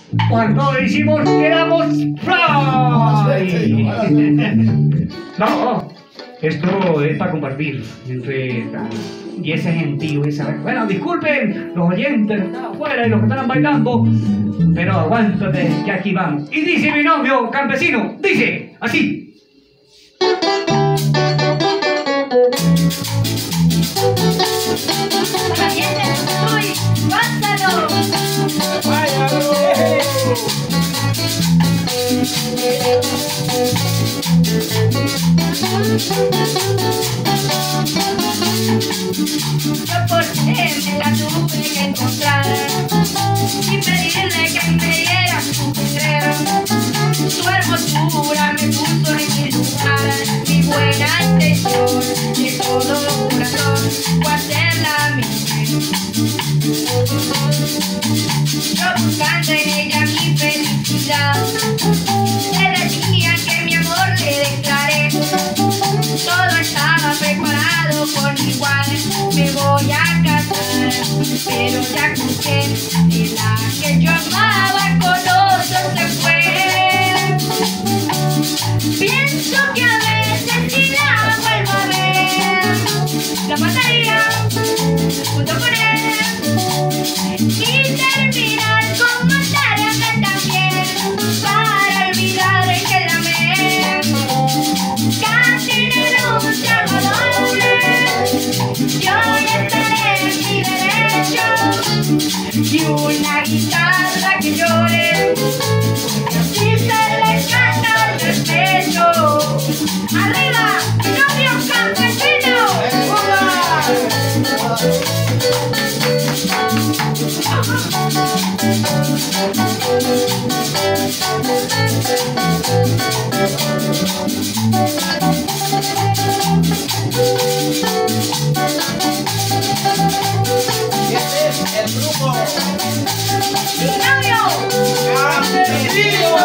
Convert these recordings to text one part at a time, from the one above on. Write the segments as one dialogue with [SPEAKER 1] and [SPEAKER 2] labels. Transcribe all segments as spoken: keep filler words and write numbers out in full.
[SPEAKER 1] Cuando decimos quedamos fly. No, esto es para compartir entre y ese gentío, esa. Bueno, disculpen los oyentes que están afuera y los que están bailando, pero aguántate que aquí vamos. Y dice mi novio campesino, dice así.
[SPEAKER 2] Yo por siempre la tuve que encontrar y pedirle que me diera su querer. Su hermosura me puso en mi lugar, mi buena intención de todo corazón fue hacerla mi mujer. Yo buscando en ella mi felicidad, era el día que mi amor le declaré. Todo estaba preparado por igual, me voy a casar, pero ya escuché que la que yo amaba con otro se fue. Pienso que a veces si la vuelvo a ver, la mataría junto con él y terminar con matarme también, para olvidar que la amé. Casi renuncia a doble, yo ya estaré en mi derecho, y una guitarra que llore, porque así se le canta el respeto. ¡Arriba, novio campesino!
[SPEAKER 3] Este es el grupo
[SPEAKER 2] ¡Mi novio
[SPEAKER 3] campesino.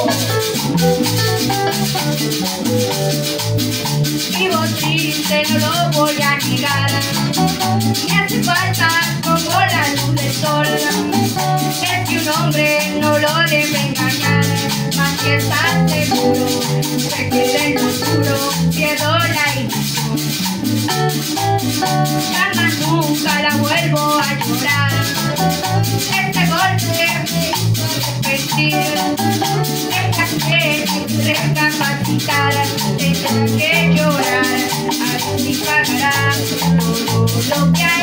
[SPEAKER 2] Vivo triste, no lo voy a negar, me hace falta como la luz del sol. Es que un hombre no lo debe engañar, más que estar seguro de que en el futuro pierdo la ilusión. Jamás nunca la vuelvo a llorar, este golpe me hizo arrepentir. Deja que recapacitar, tendrá que llorar, así pagará todo lo que hay.